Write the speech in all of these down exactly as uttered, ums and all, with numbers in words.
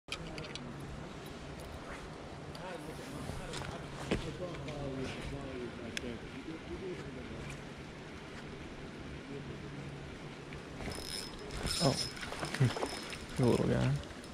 Oh, the little guy.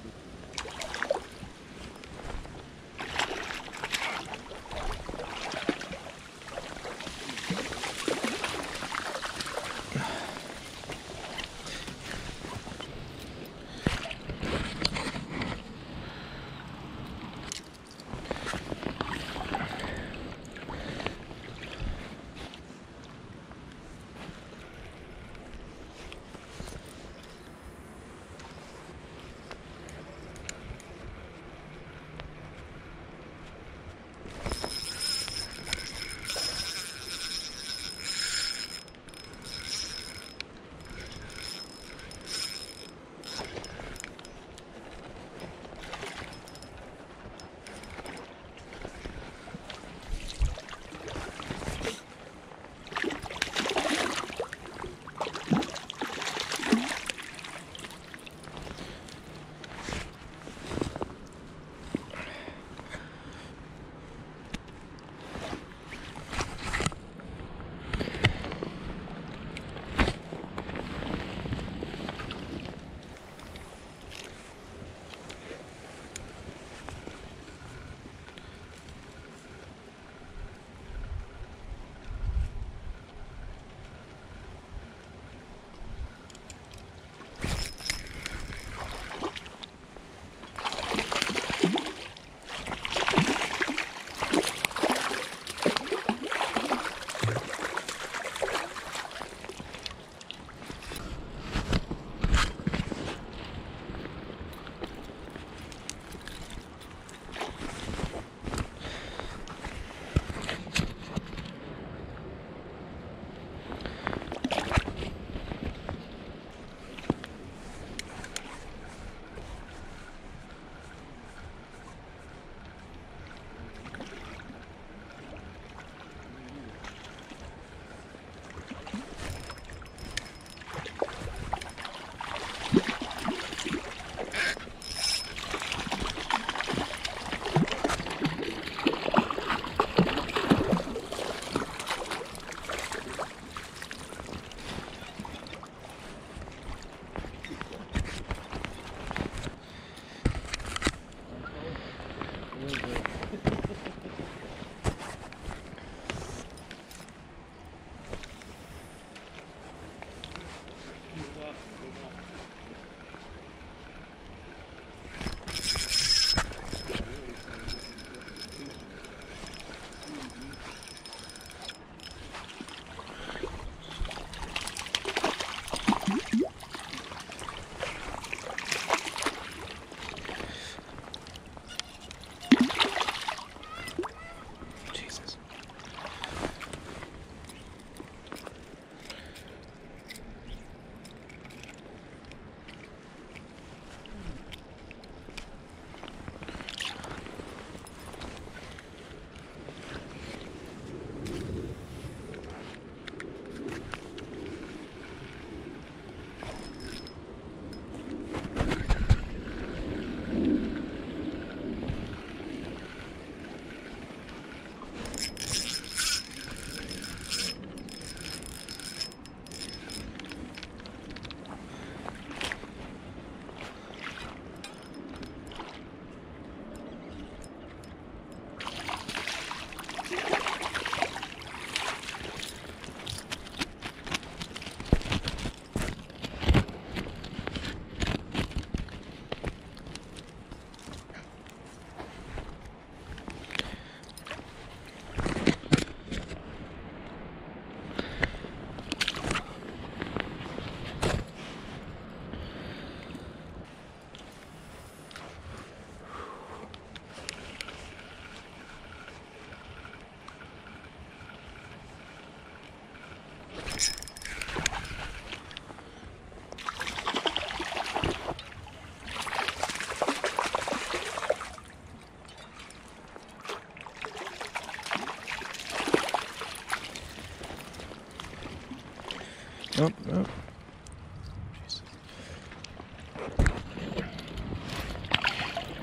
Oh, oh. Jesus.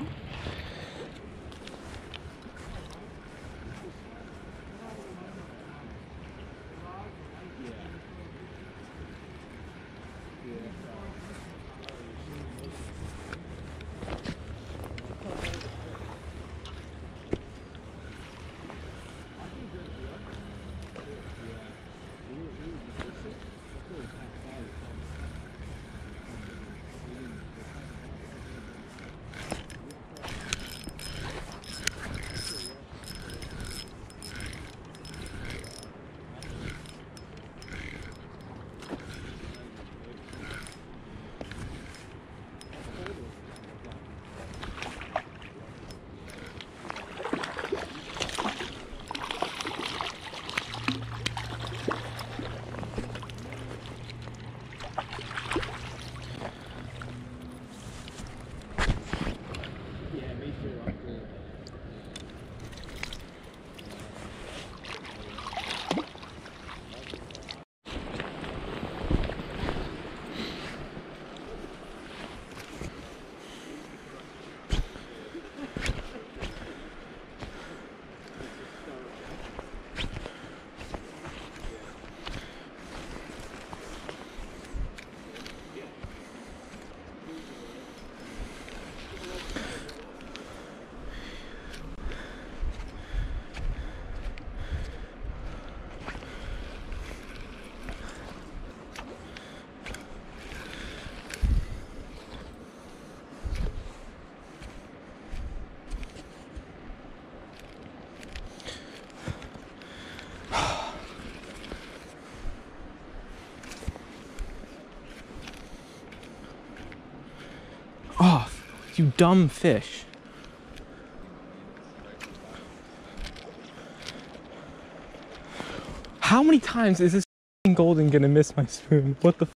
You dumb fish. How many times is this golden gonna miss my spoon? What the f?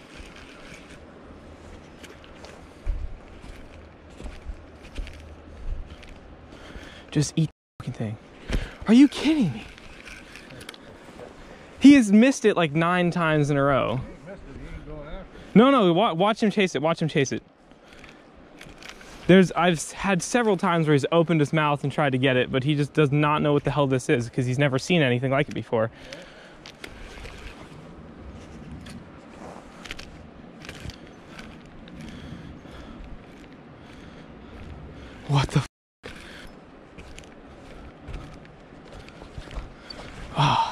Just eat the fucking thing. Are you kidding me? He has missed it like nine times in a row. He ain't missed it. He ain't going after it. No, no, wa watch him chase it. Watch him chase it. There's, I've had several times where he's opened his mouth and tried to get it, but he just does not know what the hell this is because he's never seen anything like it before. What the f? Ah.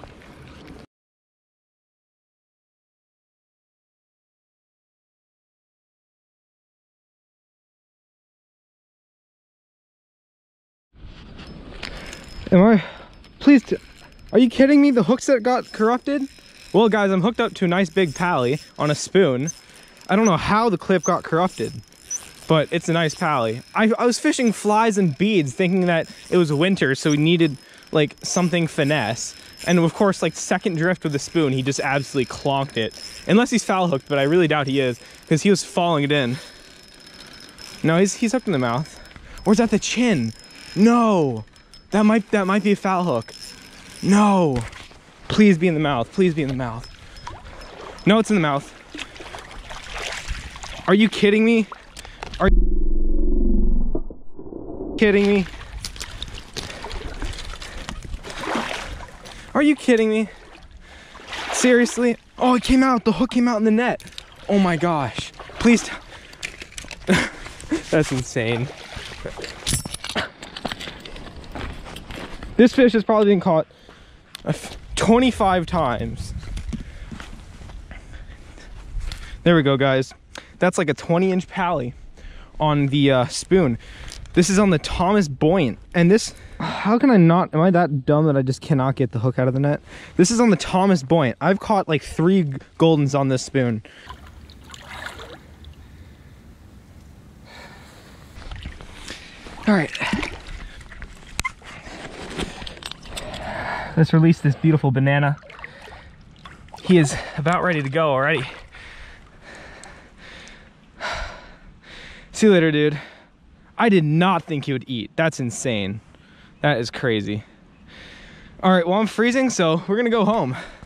Am I? Please, are you kidding me? The hook set got corrupted? Well, guys, I'm hooked up to a nice big pally on a spoon. I don't know how the clip got corrupted, but it's a nice pally. I, I was fishing flies and beads thinking that it was winter, so we needed like something finesse. And of course, like second drift with the spoon, he just absolutely clonked it. Unless he's foul hooked, but I really doubt he is because he was following it in. No, he's, he's hooked in the mouth. Or is that the chin? No. That might that might be a foul hook. No. Please be in the mouth. Please be in the mouth. No, it's in the mouth. Are you kidding me? Are you kidding me? Are you kidding me? Seriously? Oh, it came out. The hook came out in the net. Oh my gosh. Please. That's insane. This fish has probably been caught twenty-five times. There we go, guys. That's like a twenty inch pally on the uh, spoon. This is on the Thomas Buoyant. And this, how can I not, am I that dumb that I just cannot get the hook out of the net? This is on the Thomas Buoyant. I've caught like three Goldens on this spoon. All right. Let's release this beautiful banana. He is about ready to go already. See you later, dude. I did not think he would eat. That's insane. That is crazy. All right, well, I'm freezing, so we're gonna go home.